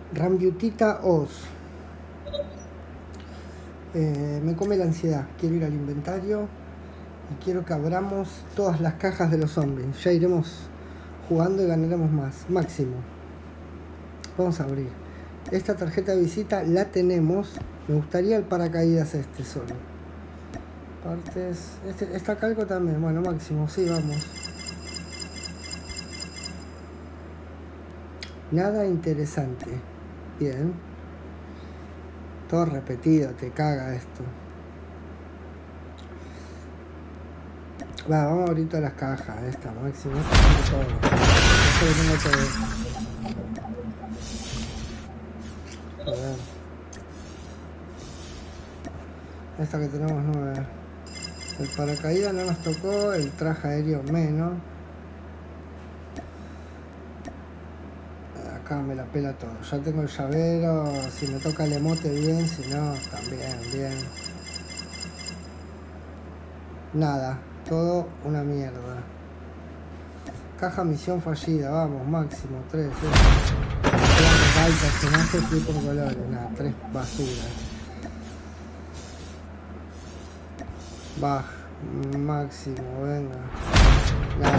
Rambiutita Oz. Me come la ansiedad. Quiero ir al inventario y quiero que abramos todas las cajas de los zombies. Ya iremos jugando y ganaremos más. Máximo. Vamos a abrir. Esta tarjeta de visita la tenemos. Me gustaría el paracaídas este solo. Partes. Está calco también. Bueno, máximo. Sí, vamos. Nada interesante. Bien. Todo repetido. Te caga esto. Va, vamos a abrir todas las cajas. Esta, máximo. Esto lo tengo todo. Esto lo tengo todo. A ver. Esta que tenemos 9. El paracaídas no nos tocó. El traje aéreo menos. Acá me la pela todo. Ya tengo el llavero. Si me toca el emote bien. Si no, también bien. Nada. Todo una mierda. Caja misión fallida. Vamos, máximo 3. Personaje fui por colores. Nada, 3 basuras. Baja. Máximo, venga. Nada,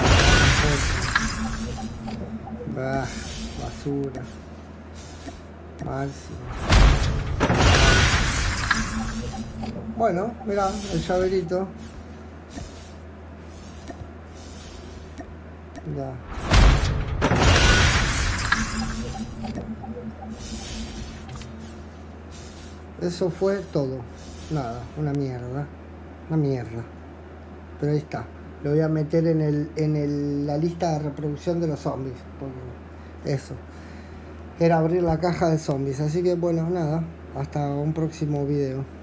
bah, basura. Máximo. Bueno, mirá, el llaverito. Ya. Eso fue todo. Nada, una mierda. Una mierda. Pero ahí está. Lo voy a meter en la lista de reproducción de los zombies. Porque eso. Era abrir la caja de zombies. Así que bueno, nada. Hasta un próximo video.